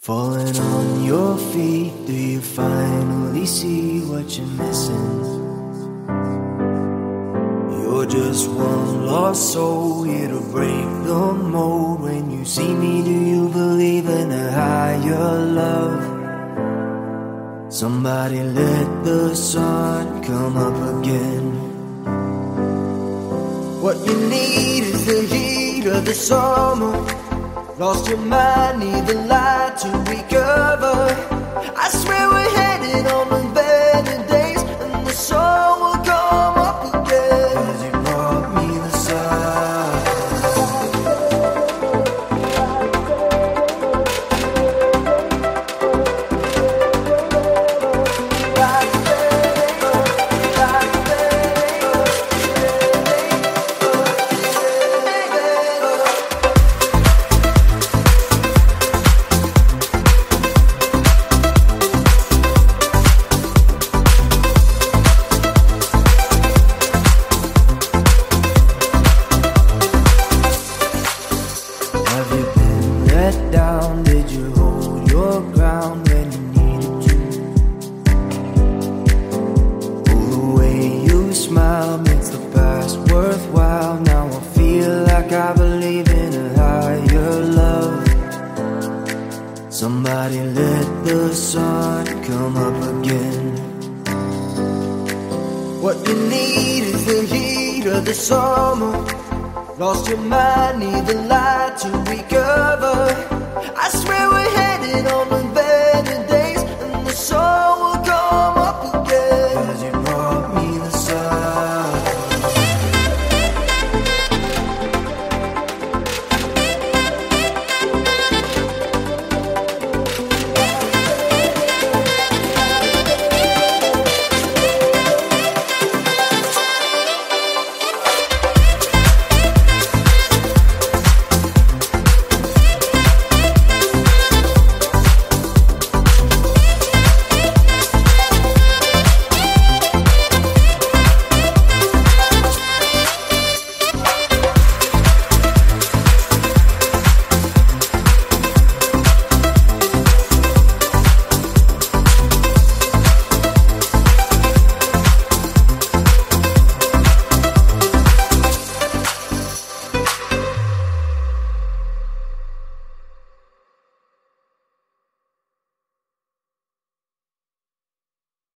Falling on your feet, do you finally see what you're missing? You're just one lost soul here to break the mold. When you see me, do you believe in a higher love? Somebody let the sun come up again. What you need is the heat of the summer. Lost your mind, need the light to recover. I swear we're headed on the better days, and the sun will come up again. 'Cause you brought me the sun. Have you been let down? Did you hold your ground when you needed to? Oh, the way you smile makes the past worthwhile. Now I feel like I believe in a higher love. Somebody let the sun come up again. What you need is the heat of the summer. Lost your mind, need the light to recover. I swear